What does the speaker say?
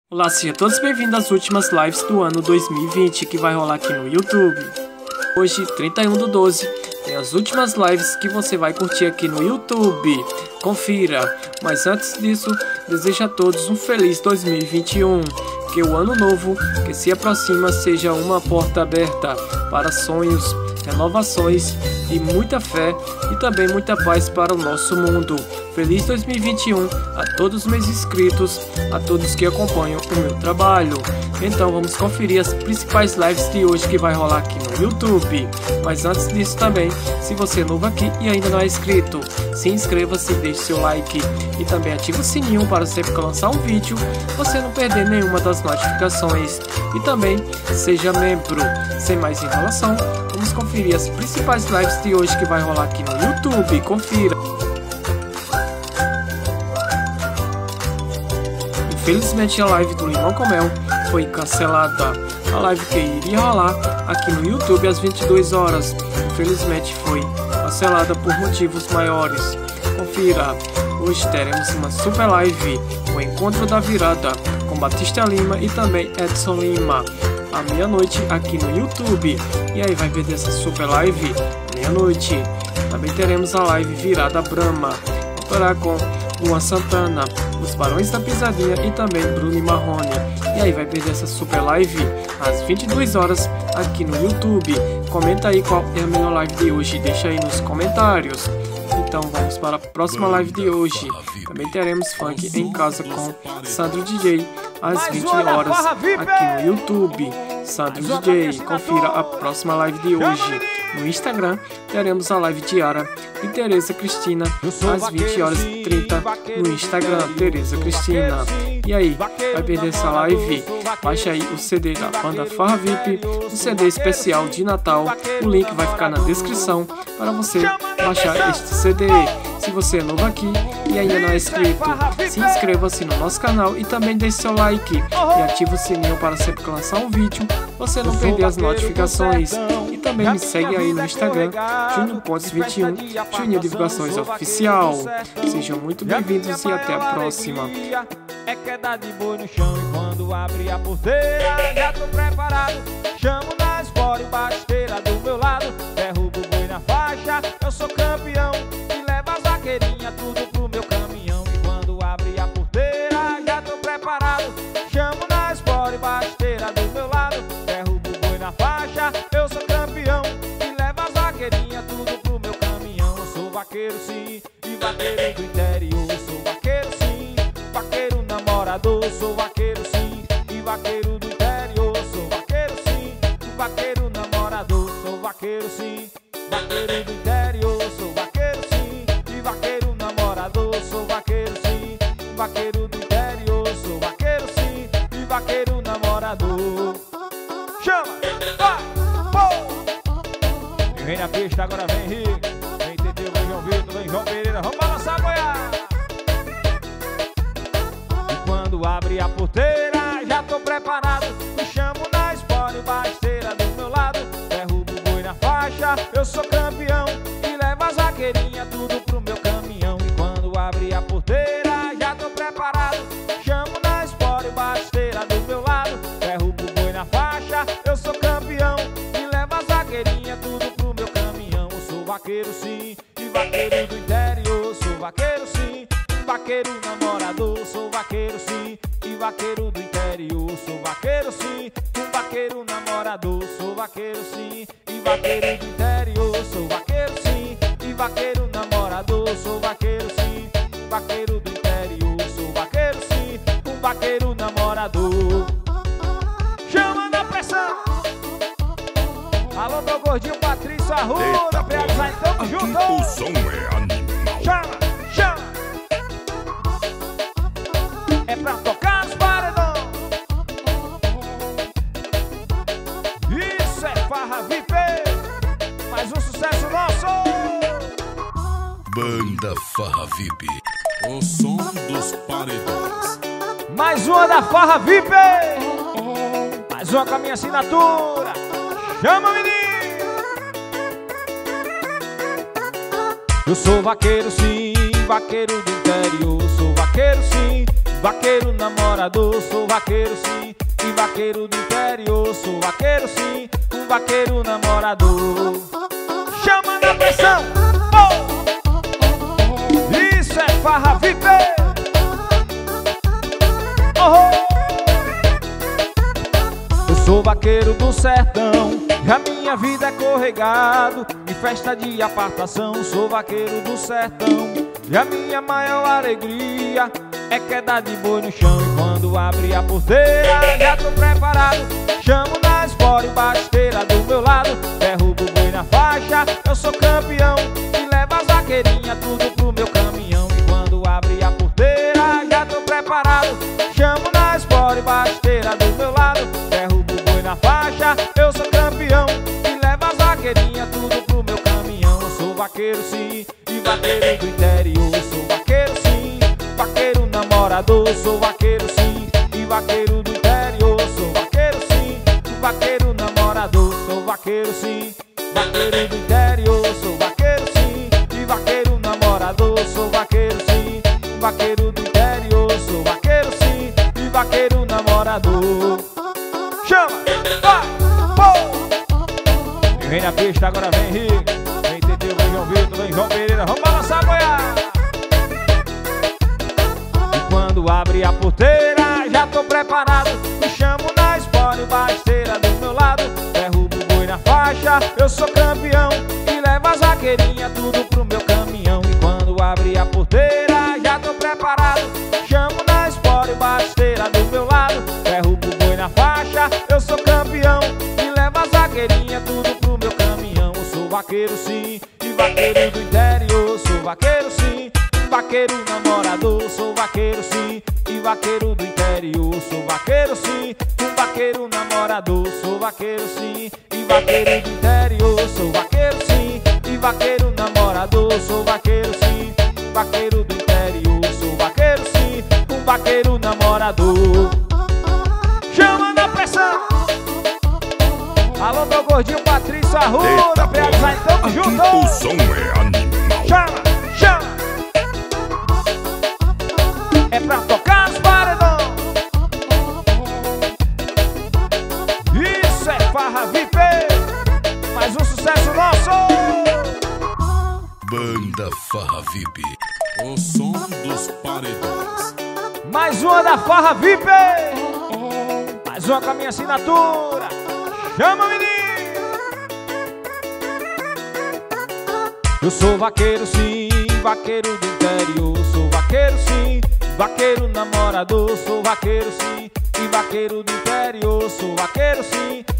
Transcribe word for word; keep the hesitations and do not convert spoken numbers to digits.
Olá, sejam todos bem-vindos às últimas lives do ano dois mil e vinte que vai rolar aqui no YouTube. Hoje, trinta e um do doze, tem as últimas lives que você vai curtir aqui no YouTube. Confira! Mas antes disso, desejo a todos um feliz dois mil e vinte e um. Que o ano novo que se aproxima seja uma porta aberta para sonhos, renovações e muita fé e também muita paz para o nosso mundo. Feliz dois mil e vinte e um a todos os meus inscritos, a todos que acompanham o meu trabalho. Então vamos conferir as principais lives de hoje que vai rolar aqui no YouTube. Mas antes disso também, se você é novo aqui e ainda não é inscrito, se inscreva-se, deixe seu like e também ative o sininho para sempre que eu lançar um vídeo, você não perder nenhuma das notificações. E também seja membro. Sem mais enrolação, vamos conferir as principais lives de hoje que vai rolar aqui no YouTube. Confira! Infelizmente a live do Limão com Mel foi cancelada. A live que iria rolar aqui no YouTube às vinte e duas horas, infelizmente foi cancelada por motivos maiores. Confira! Hoje teremos uma super live, o Encontro da Virada, com Batista Lima e também Edson Lima, à meia-noite aqui no YouTube. E aí, vai ver dessa super live? Meia-noite. Também teremos a live Virada Brahma, contará com Luan Santana, Os Barões da Pisadinha e também Bruno e Marrone. E aí, vai perder essa super live às vinte e duas horas aqui no YouTube. Comenta aí qual é a melhor live de hoje, deixa aí nos comentários. Então vamos para a próxima live de hoje. Também teremos funk em casa com Sandro D J às vinte horas aqui no YouTube. Sandro D J, confira a próxima live de hoje. No Instagram teremos a live diária de Tereza Cristina às vinte horas e trinta no Instagram, Tereza Cristina. E aí, vai perder essa live? Baixa aí o C D da banda Farra V I P, o C D especial de Natal. O link vai ficar na descrição para você baixar este C D. Se você é novo aqui e ainda não é inscrito, se inscreva-se no nosso canal e também deixe seu like e ative o sininho para sempre que lançar um vídeo você não perder as notificações. E também me segue aí no Instagram, Júnior Pontes vinte e um, Juninho Divulgações Oficial. Sejam muito bem-vindos e até a próxima. É queda de boi no chão e quando abre a porteira já tô preparado. Chamo na espora e basteira do meu lado, derrubo o boi na faixa, eu sou campeão. E leva as vaqueirinhas tudo pro meu caminhão. E quando abre a porteira já tô preparado. Chamo na espora e basteira do meu lado, derrubo o boi na faixa, eu sou campeão. E leva as vaqueirinhas tudo pro meu caminhão. Eu sou vaqueiro sim, e vaqueiro do interior. Eu sou vaqueiro sim, vaqueiro namorador. Sou vaqueiro sim, e vaqueiro do interior. Sou vaqueiro sim, vaqueiro namorador. Sou vaqueiro sim, vaqueiro do interior. Sou vaqueiro sim, e vaqueiro namorador. Sou vaqueiro sim, vaqueiro do interior. Sou vaqueiro sim, e vaqueiro namorador. Chama, vai, pô! Quem vem na pista agora vem Henrique, vem Teteu, vem João Vitor, vem João Pereira. Vamos balançar, boiar! Quando abre a porteira, já tô preparado. Me chamo na espora e basteira do meu lado, derrubo o boi na faixa, eu sou campeão. E levo as vaqueirinhas tudo pro meu caminhão. E quando abre a porteira, já tô preparado. Chamo na espora e basteira do meu lado, derrubo o boi na faixa, eu sou campeão. E levo as vaqueirinhas tudo pro meu caminhão. Eu sou vaqueiro sim, e vaqueiro do interior. Sou vaqueiro sim, vaqueiro namorador. Sou vaqueiro sim, e vaqueiro do interior. Sou vaqueiro sim, um vaqueiro namorador. Sou vaqueiro sim, e vaqueiro do interior. Sou vaqueiro sim, e vaqueiro namorador. Sou vaqueiro sim, vaqueiro do interior. Sou vaqueiro sim, um vaqueiro namorador. Chama na pressão. Alô, meu gordinho Patrício Arruda, P A Design, tamo junto. O som é animal. Chama, chama. É pra tocar os paredão. Isso é Farra V I P. Mais um sucesso nosso. Banda Farra V I P, o som dos paredões. Mais uma da Farra V I P. Mais uma com a minha assinatura. Chama, menino. Eu sou vaqueiro sim, vaqueiro do interior. Sou vaqueiro sim, vaqueiro namorador, sou vaqueiro sim, e vaqueiro do interior, sou vaqueiro sim, um vaqueiro namorador. Chama na pressão, oh! Isso é farra V I P. Oh! Eu sou vaqueiro do sertão, a minha vida é corregado, em festa de apartação, sou vaqueiro do sertão. E a minha maior alegria é queda de boi no chão. E quando abre a porteira, já tô preparado. Chamo na espora e basteira do meu lado. Derrubo o boi na faixa, eu sou campeão. E levo as vaqueirinhas tudo pro meu caminhão. E quando abre a porteira, já tô preparado. Chamo na espora e basteira do meu lado. Derrubo o boi na faixa, eu sou campeão. E levo as vaqueirinhas tudo pro meu caminhão. Eu sou vaqueiro sim, e vaqueiro do interior. Sou vaqueiro sim, vaqueiro namorador. Sou vaqueiro sim, e vaqueiro do interior. Sou vaqueiro sim, vaqueiro namorador. Sou vaqueiro sim, vaqueiro do interior. Sou vaqueiro sim, e vaqueiro namorador. Sou vaqueiro sim, vaqueiro do interior. Sou vaqueiro sim, e vaqueiro namorador. Chama, vai, pô! Vem na pista, agora vem Henrique. Vem Teteu, vem João Vitor, vem João Pereira. Vamos balançar a boiada. E quando abre a porteira, já tô preparado. Me chamo na espora e basteira do meu lado. Derrubo o boi na faixa, eu sou campeão. E levo as vaqueirinhas tudo pro meu caminhão. E quando abre a porteira, já tô preparado. Chamo na espora e basteira do meu lado. Derrubo o boi na faixa, eu sou campeão. E levo as vaqueirinhas tudo pro meu caminhão. Eu sou vaqueiro sim, e vaqueiro do interior. Sou vaqueiro sim, vaqueiro namorador. Sou vaqueiro sim, e vaqueiro do interior. Sou vaqueiro sim, um vaqueiro namorador. Sou vaqueiro sim, e vaqueiro do interior. Sou vaqueiro sim, e vaqueiro namorador. Sou vaqueiro sim, vaqueiro do interior. Sou vaqueiro sim, um vaqueiro namorador. Chama na pressão. Alô, meu gordinho Patrício Arruda, Piazza, tamo junto. O som é animal. Chama, chama. É pra tocar os paredões. Isso é farra V I P. Mais um sucesso nosso. Banda Farra V I P. O som dos paredões. Mais uma da farra V I P. Mais uma com a minha assinatura. Chama, menino. Eu sou vaqueiro sim, vaqueiro do interior. Sou vaqueiro sim, vaqueiro namorador. Sou vaqueiro sim, e vaqueiro do interior. Sou vaqueiro sim,